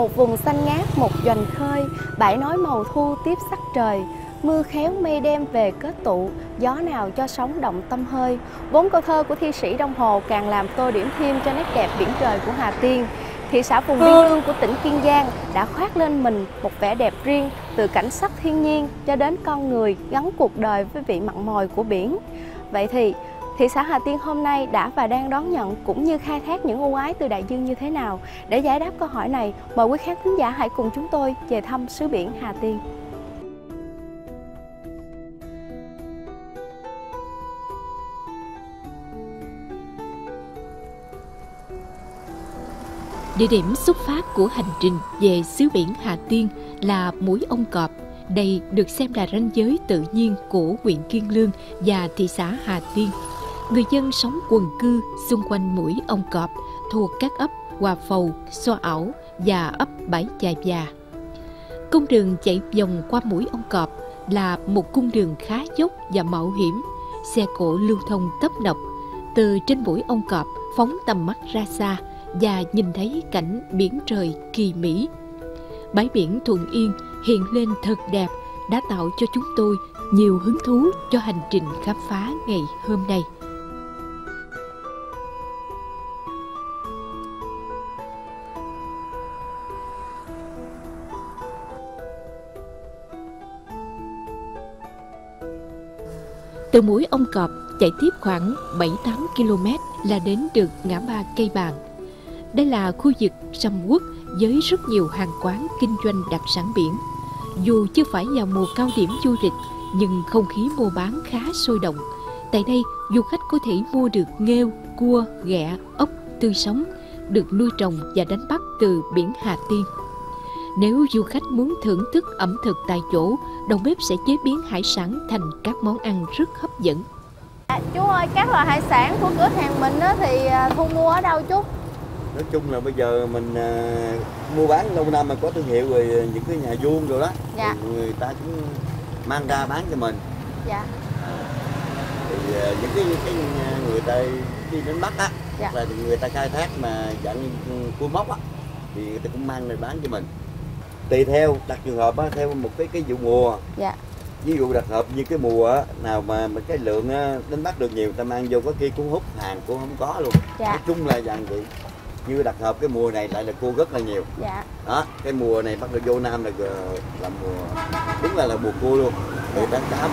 Một vùng xanh ngát, một doanh khơi, bãi nói màu thu tiếp sắc trời. Mưa khéo mây đem về kết tụ, gió nào cho sóng động tâm hơi. Vốn câu thơ của thi sĩ Đông Hồ càng làm tô điểm thêm cho nét đẹp biển trời của Hà Tiên. Thị xã vùng biên cương của tỉnh Kiên Giang đã khoác lên mình một vẻ đẹp riêng, từ cảnh sắc thiên nhiên cho đến con người gắn cuộc đời với vị mặn mòi của biển. Vậy thì thị xã Hà Tiên hôm nay đã và đang đón nhận cũng như khai thác những ưu ái từ đại dương như thế nào? Để giải đáp câu hỏi này, mời quý khán thính giả hãy cùng chúng tôi về thăm xứ biển Hà Tiên. Địa điểm xuất phát của hành trình về xứ biển Hà Tiên là mũi Ông Cọp. Đây được xem là ranh giới tự nhiên của huyện Kiên Lương và thị xã Hà Tiên. Người dân sống quần cư xung quanh mũi Ông Cọp thuộc các ấp Hòa Phầu, Xoa Ảo và ấp Bãi Chài Già. Cung đường chạy vòng qua mũi Ông Cọp là một cung đường khá dốc và mạo hiểm. Xe cộ lưu thông tấp nập. Từ trên mũi Ông Cọp phóng tầm mắt ra xa và nhìn thấy cảnh biển trời kỳ mỹ. Bãi biển Thuận Yên hiện lên thật đẹp đã tạo cho chúng tôi nhiều hứng thú cho hành trình khám phá ngày hôm nay. Từ mũi Ông Cọp chạy tiếp khoảng 7-8 km là đến được ngã ba Cây Bàng. Đây là khu vực sầm uất với rất nhiều hàng quán kinh doanh đặc sản biển. Dù chưa phải vào mùa cao điểm du lịch, nhưng không khí mua bán khá sôi động. Tại đây, du khách có thể mua được nghêu, cua, ghẹ, ốc tươi sống, được nuôi trồng và đánh bắt từ biển Hà Tiên. Nếu du khách muốn thưởng thức ẩm thực tại chỗ, đầu bếp sẽ chế biến hải sản thành các món ăn rất hấp dẫn. Chú ơi, các loại hải sản của cửa hàng mình thì thu mua ở đâu chú? Nói chung là bây giờ mình mua bán lâu năm mà có thương hiệu rồi, những cái nhà vuông rồi đó, dạ. Người ta cũng mang ra bán cho mình. Dạ. Thì những cái người ta đi đánh bắt á, dạ. Hoặc là người ta khai thác mà dạng cua móc á, thì người ta cũng mang ra bán cho mình. Tùy theo đặt trường hợp á, theo một cái vụ mùa. Dạ. Ví dụ đặc hợp như cái mùa á, nào mà cái lượng đánh bắt được nhiều, ta mang vô, có khi cũng hút hàng cũng không có luôn. Dạ. Nói chung là dạng vậy. Như đặc hợp cái mùa này lại là cua rất là nhiều. Dạ. Đó, cái mùa này bắt đầu vô Nam là mùa đúng là mùa cua luôn. Người ta cá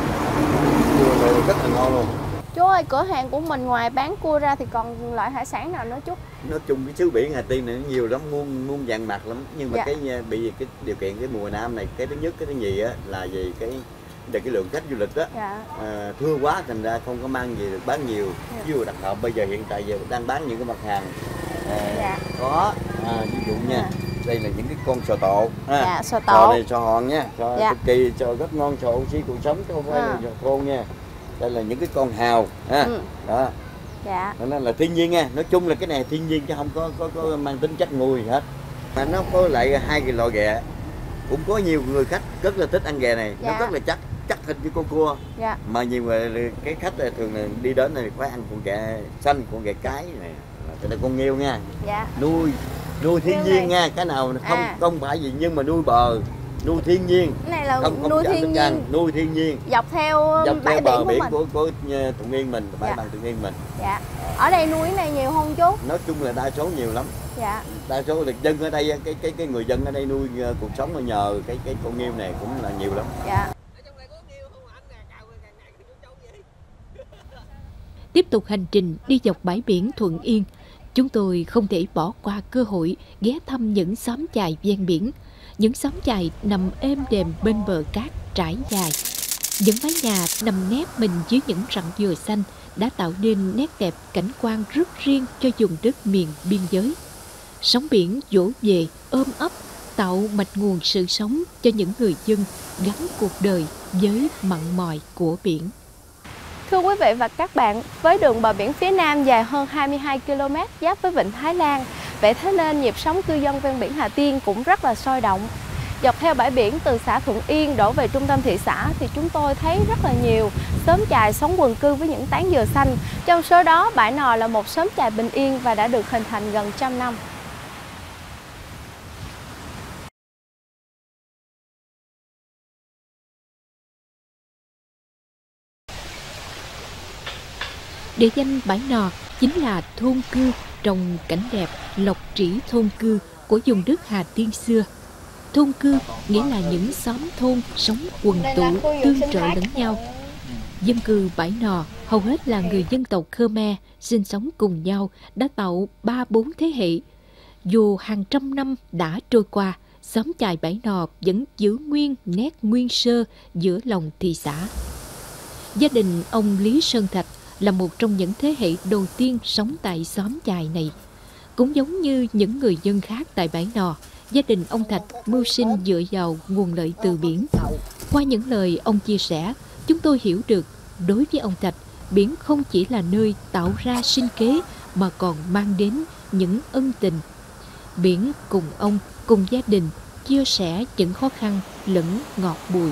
cua này rất là ngon luôn. Chú ơi, cửa hàng của mình ngoài bán cua ra thì còn loại hải sản nào nữa chú? Nói chung cái xứ biển Hà Tiên này nó nhiều lắm, muôn vàn mặt lắm. Nhưng mà dạ. Bị cái điều kiện cái mùa Nam này, cái thứ nhất, cái thứ nhì á là vì cái lượng khách du lịch á, dạ. thưa quá thành ra không có mang gì được bán nhiều. dạ. Ví dụ đặc hợp bây giờ hiện tại giờ đang bán những cái mặt hàng dạ. có ví dụ nha, dạ. Đây là những cái con sò tộ, dạ, sò tộ sò này sò hòn nha, sò dạ. cực kỳ, sò rất ngon, sò oxy cuộc sống chứ không phải là sò khô nha. Đây là những cái con hào đó. Dạ. Nó là thiên nhiên nha, nói chung là cái này thiên nhiên chứ không có mang tính chất nuôi gì hết. Mà nó có lại hai cái loại ghẹ, cũng có nhiều người khách rất là thích ăn ghẹ này. dạ. Nó rất là chắc thịt như con cua. dạ. Mà nhiều người cái khách này thường là đi đến này phải ăn con ghẹ xanh, con ghẹ cái này, cái này con nghêu nha. dạ. nuôi thiên nhiên nha, cái nào không phải gì nhưng mà nuôi bờ, nuôi thiên nhiên. Cái này là không nuôi thiên nhiên. Nuôi thiên nhiên dọc theo bãi bờ biển của Thuận Yên mình, bãi bằng Thuận Yên mình. dạ. Ở đây nuôi cái này nhiều không chú? Nói chung là đa số nhiều lắm. dạ. Đa số là dân ở đây, cái người dân ở đây nuôi cuộc sống nhờ cái con nghêu này cũng là nhiều lắm. dạ. Tiếp tục hành trình đi dọc bãi biển Thuận Yên, chúng tôi không thể bỏ qua cơ hội ghé thăm những xóm chài ven biển. Những xóm chài nằm êm đềm bên bờ cát trải dài. Những mái nhà nằm nép mình dưới những rặng dừa xanh đã tạo nên nét đẹp cảnh quan rất riêng cho vùng đất miền biên giới. Sóng biển vỗ về ôm ấp, tạo mạch nguồn sự sống cho những người dân gắn cuộc đời với mặn mòi của biển. Thưa quý vị và các bạn, với đường bờ biển phía Nam dài hơn 22 km giáp với Vịnh Thái Lan, vậy thế nên nhịp sống cư dân ven biển Hà Tiên cũng rất là sôi động. Dọc theo bãi biển từ xã Thuận Yên đổ về trung tâm thị xã thì chúng tôi thấy rất là nhiều xóm chài sống quần cư với những tán dừa xanh. Trong số đó, Bãi Nò là một xóm chài bình yên và đã được hình thành gần 100 năm. Địa danh Bãi Nò chính là thôn cư trong cảnh đẹp lộc trĩ thôn cư của vùng đất Hà Tiên xưa. Thôn cư nghĩa là những xóm thôn sống quần tụ, tương trợ lẫn nhau. Dân cư Bãi Nò hầu hết là người dân tộc Khmer sinh sống cùng nhau đã tạo 3-4 thế hệ. Dù hàng trăm năm đã trôi qua, xóm chài Bãi Nò vẫn giữ nguyên nét nguyên sơ giữa lòng thị xã. Gia đình ông Lý Sơn Thạch là một trong những thế hệ đầu tiên sống tại xóm chài này. Cũng giống như những người dân khác tại Bãi Nò, gia đình ông Thạch mưu sinh dựa vào nguồn lợi từ biển. Qua những lời ông chia sẻ, chúng tôi hiểu được đối với ông Thạch, biển không chỉ là nơi tạo ra sinh kế mà còn mang đến những ân tình. Biển cùng ông, cùng gia đình chia sẻ những khó khăn lẫn ngọt bùi.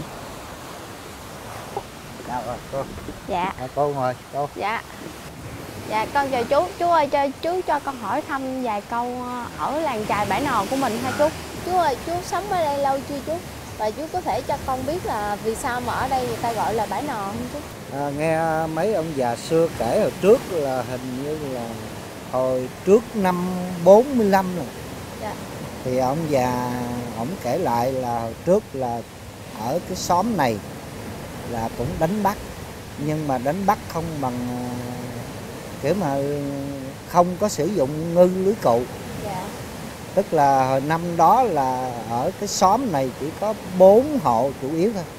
Dạ. Cô ngồi, cô. Dạ. Dạ con chào chú. Chú ơi, chú cho con hỏi thăm vài câu ở làng chài Bãi Nò của mình ha chú. Chú ơi, chú sống ở đây lâu chưa chú? Và chú có thể cho con biết là vì sao mà ở đây người ta gọi là Bãi Nò không chú? Nghe mấy ông già xưa kể hồi trước là hình như là hồi trước năm 45 rồi. Dạ. Thì ông già ổng kể lại là hồi trước là ở cái xóm này là cũng đánh bắt, nhưng mà đánh bắt không bằng kiểu mà không có sử dụng ngư lưới cụ. Dạ. Tức là hồi năm đó là ở cái xóm này chỉ có 4 hộ chủ yếu thôi.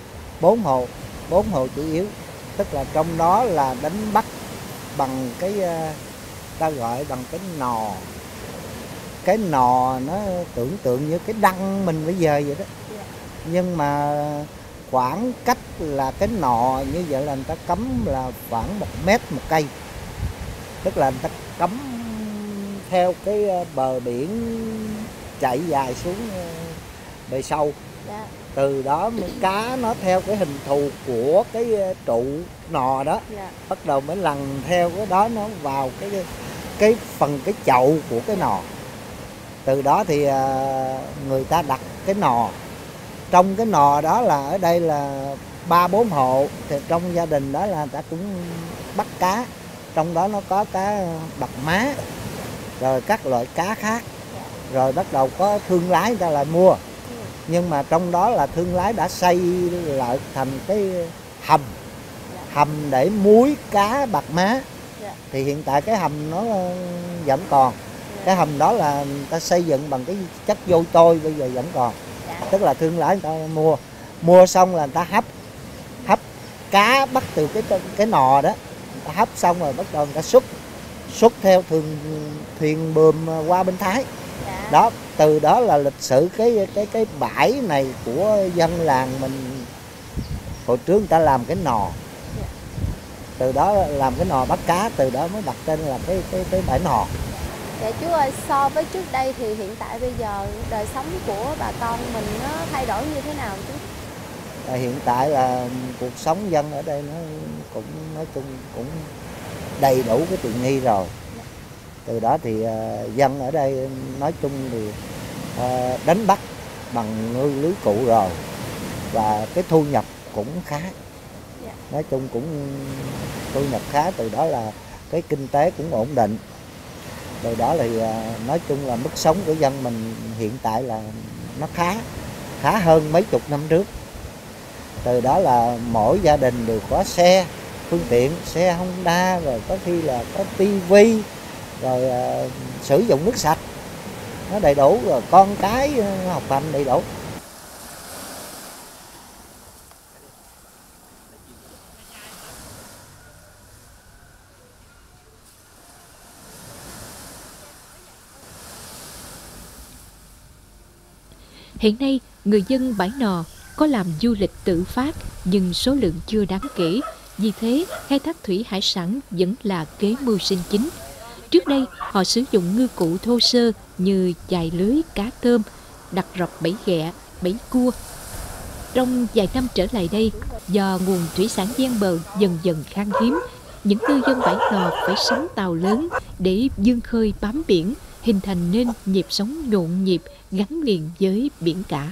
4 hộ chủ yếu. Tức là trong đó là đánh bắt bằng cái ta gọi bằng cái nò. Cái nò nó tưởng tượng như cái đăng mình bây giờ vậy đó. Yeah. Nhưng mà khoảng cách là cái nò như vậy là người ta cấm là khoảng 1 mét một cây. Tức là người ta cấm theo cái bờ biển chạy dài xuống bề sâu. Yeah. Từ đó cá nó theo cái hình thù của cái trụ nò đó. Yeah. Bắt đầu mới lần theo cái đó nó vào cái phần cái chậu của cái nò. Từ đó thì người ta đặt cái nò. Trong cái nò đó là ở đây là 3-4 hộ, thì trong gia đình đó là người ta cũng bắt cá. Trong đó nó có cá bạc má, rồi các loại cá khác. Rồi bắt đầu có thương lái người ta lại mua. Nhưng mà trong đó là thương lái đã xây lại thành cái hầm để muối cá bạc má. Thì hiện tại cái hầm nó vẫn còn. Cái hầm đó là người ta xây dựng bằng cái chất vô trôi, bây giờ vẫn còn. Tức là thương lái người ta mua xong là người ta hấp cá bắt từ cái nò đó. Người ta hấp xong rồi bắt đầu người ta xuất theo thuyền buồm qua bên Thái. Đó, từ đó là lịch sử cái bãi này của dân làng mình. Hồi trước người ta làm cái nò. Từ đó làm cái nò bắt cá, từ đó mới đặt tên là cái bãi nò. Dạ chú ơi, so với trước đây thì hiện tại bây giờ đời sống của bà con mình nó thay đổi như thế nào chú? Hiện tại là cuộc sống dân ở đây nó cũng nói chung cũng đầy đủ cái tiện nghi rồi. Từ đó thì dân ở đây nói chung thì đánh bắt bằng ngư lưới cụ rồi. Và cái thu nhập cũng khá. Nói chung cũng thu nhập khá, từ đó là cái kinh tế cũng ổn định. Từ đó thì nói chung là mức sống của dân mình hiện tại là nó khá hơn mấy chục năm trước. Từ đó là mỗi gia đình đều có xe, phương tiện, xe Honda, rồi có khi là có tivi, rồi sử dụng nước sạch, nó đầy đủ, rồi con cái học hành đầy đủ. Hiện nay, người dân Bãi Nò có làm du lịch tự phát nhưng số lượng chưa đáng kể. Vì thế, khai thác thủy hải sản vẫn là kế mưu sinh chính. Trước đây, họ sử dụng ngư cụ thô sơ như chài lưới, cá tôm, đặt rọc bẫy ghẹ, bẫy cua. Trong vài năm trở lại đây, do nguồn thủy sản ven bờ dần dần khan hiếm, những ngư dân Bãi Nò phải sắm tàu lớn để vươn khơi bám biển, hình thành nên nhịp sống nhộn nhịp gắn liền với biển cả.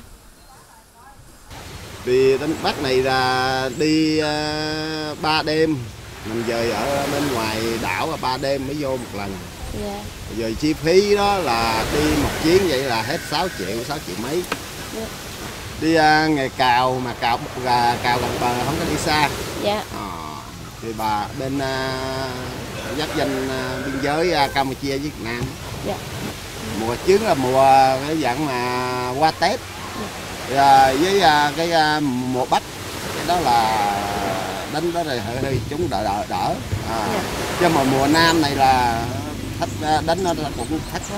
Đi đánh bắt này là đi 3 đêm Mình dời ở bên ngoài đảo là 3 đêm mới vô một lần. Dạ. Rồi chi phí đó là đi một chuyến vậy là hết 6 triệu mấy. Dạ. Đi nghề cào mà cào gần bờ không có đi xa. Dạ. Thì bà bên giáp danh biên giới Campuchia với Việt Nam. Dạ. Mùa trước là mùa cái dạng mà qua Tết. Với cái mùa Bách, cái đó là đánh đó là hơi chúng đỡ. Dạ. Chứ mà mùa Nam này là thách đánh nó cũng thách lắm.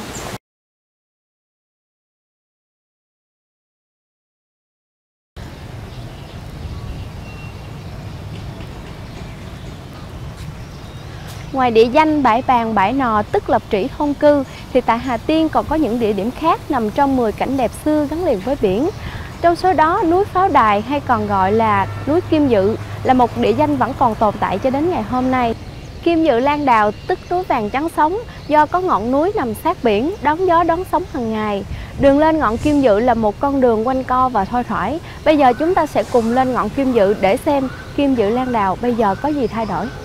Ngoài địa danh Bãi Bàng, Bãi Nò tức lập trĩ thôn cư thì tại Hà Tiên còn có những địa điểm khác nằm trong 10 cảnh đẹp xưa gắn liền với biển. Trong số đó, núi Pháo Đài hay còn gọi là núi Kim Dự là một địa danh vẫn còn tồn tại cho đến ngày hôm nay. Kim Dự Lan Đào tức núi vàng trắng sống do có ngọn núi nằm sát biển, đón gió đón sóng hàng ngày. Đường lên ngọn Kim Dự là một con đường quanh co và thoai thoải. Bây giờ chúng ta sẽ cùng lên ngọn Kim Dự để xem Kim Dự Lan Đào bây giờ có gì thay đổi.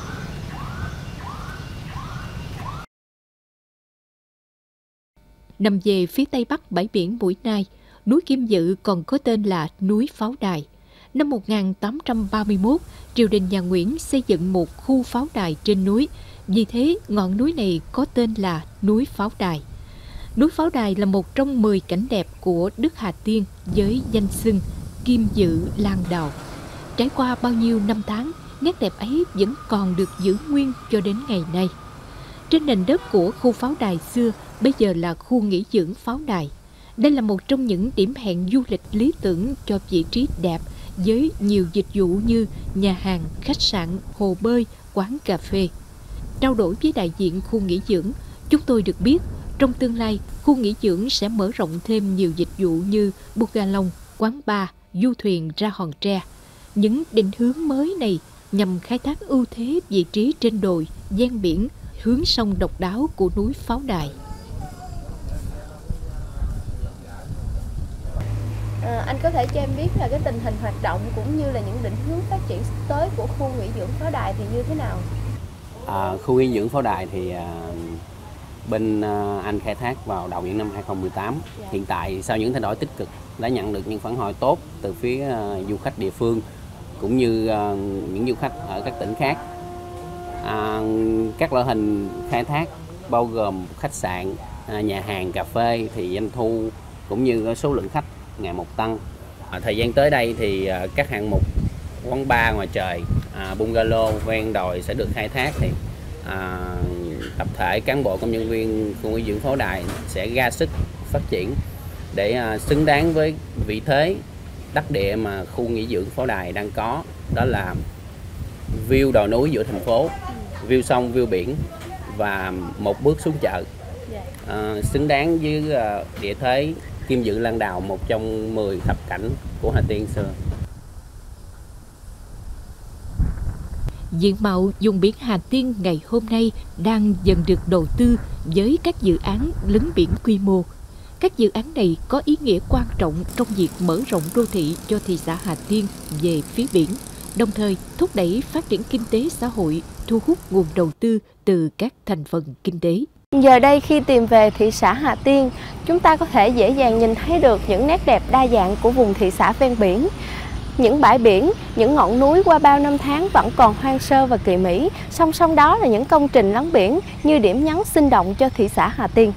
Nằm về phía tây bắc bãi biển Mũi Nai, núi Kim Dự còn có tên là núi Pháo Đài. Năm 1831, triều đình nhà Nguyễn xây dựng một khu pháo đài trên núi, vì thế ngọn núi này có tên là núi Pháo Đài. Núi Pháo Đài là một trong 10 cảnh đẹp của đất Hà Tiên với danh xưng Kim Dự Lan Đào. Trải qua bao nhiêu năm tháng, nét đẹp ấy vẫn còn được giữ nguyên cho đến ngày nay. Trên nền đất của khu pháo đài xưa, bây giờ là khu nghỉ dưỡng pháo đài. Đây là một trong những điểm hẹn du lịch lý tưởng cho vị trí đẹp với nhiều dịch vụ như nhà hàng, khách sạn, hồ bơi, quán cà phê. Trao đổi với đại diện khu nghỉ dưỡng, chúng tôi được biết trong tương lai khu nghỉ dưỡng sẽ mở rộng thêm nhiều dịch vụ như bungalow, quán bar, du thuyền ra Hòn Tre. Những định hướng mới này nhằm khai thác ưu thế vị trí trên đồi, ven biển, hướng sông độc đáo của núi Pháo Đài. Anh có thể cho em biết là cái tình hình hoạt động cũng như là những định hướng phát triển sắp tới của khu nghỉ dưỡng Pháo Đài thì như thế nào? Khu nghỉ dưỡng Pháo Đài thì bên anh khai thác vào đầu những năm 2018. Dạ. Hiện tại sau những thay đổi tích cực đã nhận được những phản hồi tốt từ phía du khách địa phương cũng như những du khách ở các tỉnh khác. Các loại hình khai thác bao gồm khách sạn, nhà hàng, cà phê thì doanh thu cũng như số lượng khách ngày một tăng. Thời gian tới đây thì các hạng mục quán bar ngoài trời, bungalow ven đồi sẽ được khai thác thì tập thể cán bộ công nhân viên khu nghỉ dưỡng Pháo Đài sẽ ra sức phát triển để xứng đáng với vị thế đắc địa mà khu nghỉ dưỡng Pháo Đài đang có, đó là view đồi núi giữa thành phố, view sông, view biển và một bước xuống chợ. Xứng đáng với địa thế Kim Dự Lan Đào, một trong 10 thập cảnh của Hà Tiên xưa. Diện mạo vùng biển Hà Tiên ngày hôm nay đang dần được đầu tư với các dự án lấn biển quy mô. Các dự án này có ý nghĩa quan trọng trong việc mở rộng đô thị cho thị xã Hà Tiên về phía biển, đồng thời thúc đẩy phát triển kinh tế xã hội, thu hút nguồn đầu tư từ các thành phần kinh tế. Giờ đây khi tìm về thị xã Hà Tiên, chúng ta có thể dễ dàng nhìn thấy được những nét đẹp đa dạng của vùng thị xã ven biển. Những bãi biển, những ngọn núi qua bao năm tháng vẫn còn hoang sơ và kỳ mỹ, song song đó là những công trình lấn biển như điểm nhấn sinh động cho thị xã Hà Tiên.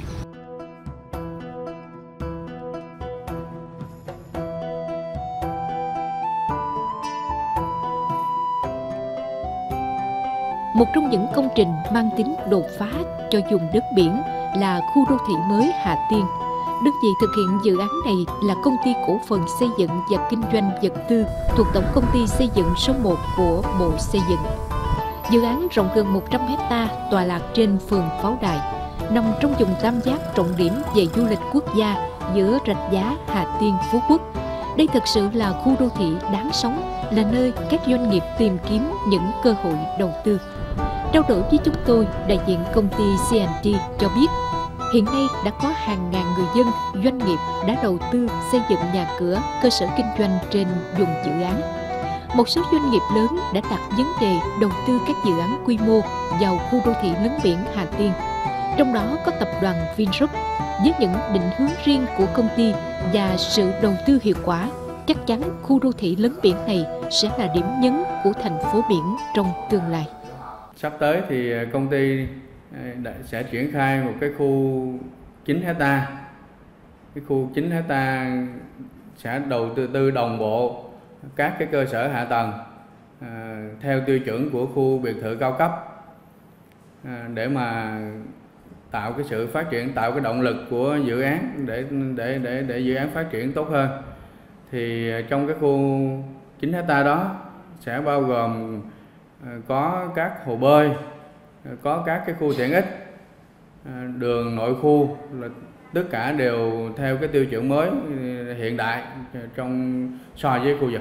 Một trong những công trình mang tính đột phá cho vùng đất biển là khu đô thị mới Hà Tiên. Đơn vị thực hiện dự án này là Công ty Cổ phần Xây dựng và Kinh doanh Vật tư thuộc Tổng Công ty Xây dựng số 1 của Bộ Xây dựng. Dự án rộng gần 100 ha, tọa lạc trên phường Pháo Đài, nằm trong vùng tam giác trọng điểm về du lịch quốc gia giữa Rạch Giá, Hà Tiên, Phú Quốc. Đây thực sự là khu đô thị đáng sống, là nơi các doanh nghiệp tìm kiếm những cơ hội đầu tư. Trao đổi với chúng tôi, đại diện công ty C&T cho biết, hiện nay đã có hàng ngàn người dân, doanh nghiệp đã đầu tư xây dựng nhà cửa, cơ sở kinh doanh trên vùng dự án. một số doanh nghiệp lớn đã đặt vấn đề đầu tư các dự án quy mô vào khu đô thị lấn biển Hà Tiên. Trong đó có tập đoàn Vingroup. Với những định hướng riêng của công ty và sự đầu tư hiệu quả, chắc chắn khu đô thị lấn biển này sẽ là điểm nhấn của thành phố biển trong tương lai. Sắp tới thì công ty sẽ triển khai một cái khu 9 hectare. Cái khu 9 hectare sẽ đầu tư đồng bộ các cái cơ sở hạ tầng theo tiêu chuẩn của khu biệt thự cao cấp để mà tạo cái sự phát triển, tạo cái động lực của dự án để dự án phát triển tốt hơn. Thì trong cái khu 9 hectare đó sẽ bao gồm có các hồ bơi, có các cái khu tiện ích, đường nội khu, là tất cả đều theo cái tiêu chuẩn mới hiện đại so với khu vực.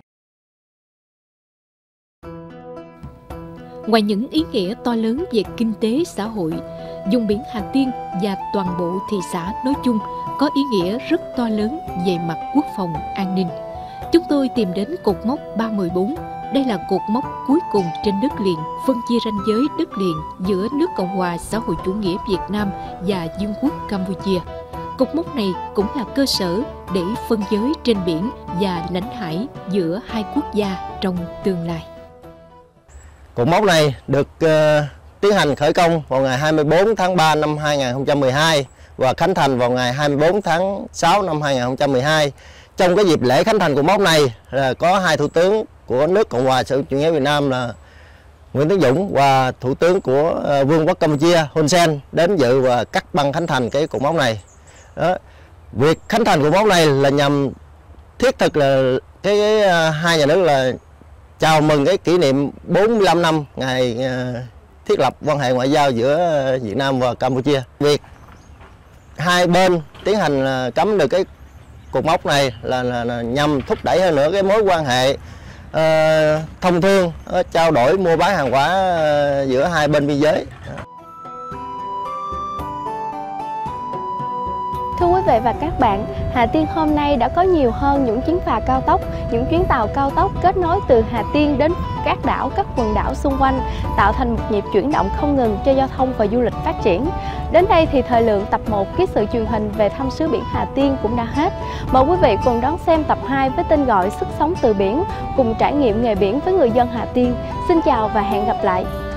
Ngoài những ý nghĩa to lớn về kinh tế xã hội, vùng biển Hà Tiên và toàn bộ thị xã nói chung có ý nghĩa rất to lớn về mặt quốc phòng an ninh. Chúng tôi tìm đến cột mốc 314. Đây là cột mốc cuối cùng trên đất liền, phân chia ranh giới đất liền giữa nước Cộng hòa xã hội chủ nghĩa Việt Nam và Vương quốc Campuchia. Cột mốc này cũng là cơ sở để phân giới trên biển và lãnh hải giữa hai quốc gia trong tương lai. Cột mốc này được tiến hành khởi công vào ngày 24 tháng 3 năm 2012 và khánh thành vào ngày 24 tháng 6 năm 2012. Trong cái dịp lễ khánh thành cột mốc này là có hai thủ tướng của nước Cộng hòa xã hội chủ nghĩa Việt Nam là Nguyễn Tấn Dũng và thủ tướng của Vương quốc Campuchia Hun Sen đến dự và cắt băng khánh thành cái cột mốc này. Đó. Việc khánh thành cột mốc này là nhằm thiết thực là hai nhà nước là chào mừng cái kỷ niệm 45 năm ngày thiết lập quan hệ ngoại giao giữa Việt Nam và Campuchia. Việc hai bên tiến hành cắm được cái cột mốc này là nhằm thúc đẩy hơn nữa cái mối quan hệ thông thương, trao đổi mua bán hàng hóa giữa hai bên biên giới. Thưa quý vị và các bạn, Hà Tiên hôm nay đã có nhiều hơn những chuyến phà cao tốc, những chuyến tàu cao tốc kết nối từ Hà Tiên đến các đảo, các quần đảo xung quanh, tạo thành một nhịp chuyển động không ngừng cho giao thông và du lịch phát triển. Đến đây thì thời lượng tập 1 ký sự truyền hình về thăm xứ biển Hà Tiên cũng đã hết. Mời quý vị cùng đón xem tập 2 với tên gọi Sức sống từ biển, cùng trải nghiệm nghề biển với người dân Hà Tiên. Xin chào và hẹn gặp lại!